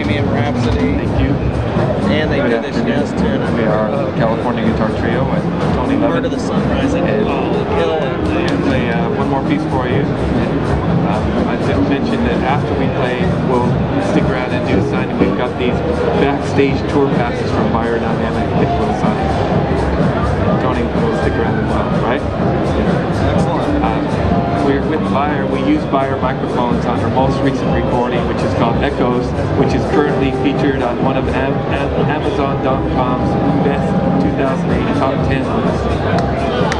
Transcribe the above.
Bohemian Rhapsody. Thank you. And they did this jazz tune. We are the California Guitar Trio with Tony Levin. Part of the sun rising. And Killer. I'm going to play one more piece for you. I just mentioned that after we play, we'll stick around and do a signing. We've got these backstage tour passes from Biodynamic that we'll sign. Tony will stick around as well, right? Excellent. We're with Beyer. We use Beyer microphones on our most recent recording, which is called Echoes, which is currently featured on one of Amazon.com's best 2008 top 10 lists.